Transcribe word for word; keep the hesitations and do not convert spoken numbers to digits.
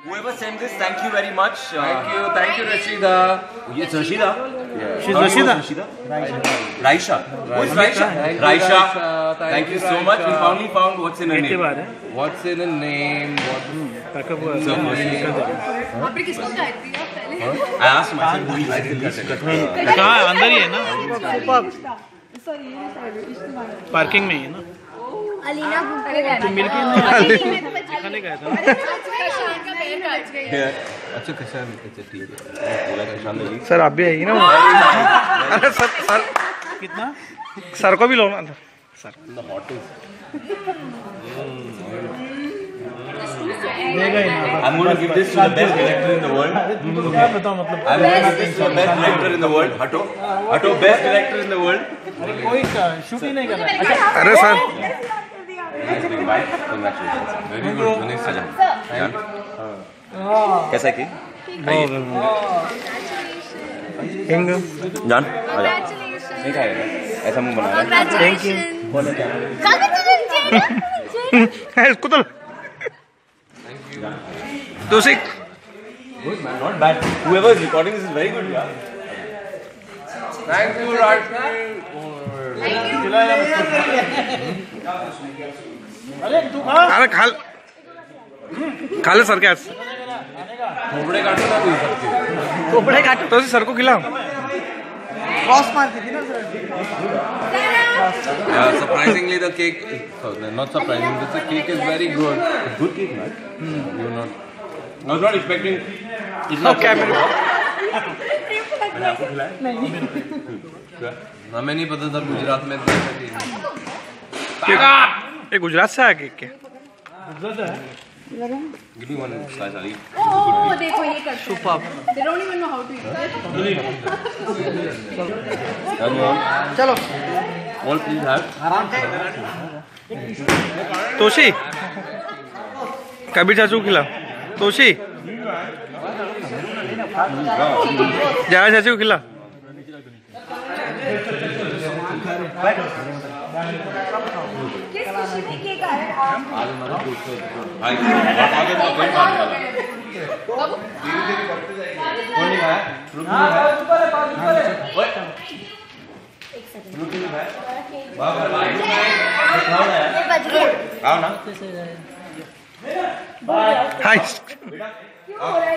Whoever sent this, thank you very much. Uh, thank you, thank you, Rashida. It's Rashida. Yeah. She's Rashida. Rashida. Raisha. Who's Raisha? Raisha. Thank, thank you so Raisha. much. We finally found what's in her name. What's in her name? What's आपने किसको काट दिया पहले? I asked myself who is it. कहाँ अंदर ही है ना? Parking में ही है ना? अलीना तुम मिलके खाने गए थे अच्छा कशान अच्छा ठीक है सर आप भी आइए ना अरे सर सर कितना सर को भी लो ना sir I'm going to give this to the best director in the world. I'm going to give this to the best director in the world. Hato, Hato, best director in the world. अरे कोई shoot ही नहीं कर रहा अरे sir very good कैसा की जान नहीं खाएगा ऐसा मुंह बनाना थैंक यू इसको तो दूसरी good man not bad whoever is recording this is very good yeah thank you Rashmi अरे तू खा अरे खा खा ले सर क्या खोपड़े काटो ना तू सबके खोपड़े काटो तो सर को खिलाओ क्रॉस मार दी थी ना sir yeah surprisingly the cake so not surprising the cake is very good good cake man hmm. you're not I was not expecting it's not camera हमें नहीं पता था गुजरात में ये गुजरात से आ गए क्या give me one slice Ali ओह देखो ये कर super they don't even know how to eat चलो all please have Toshi Kabir चाचू खिला तोशी जया चाचू को खिला किस खुशी में केक आया आज हमारा दोस्तों भाई आगे तो कोई बात नहीं कौन नहीं खाया रुक नहीं खाया ऊपर है पास ऊपर है ओए रुक नहीं खाया वाह भाई ये बच गया आओ ना हाय क्यों हो रहा है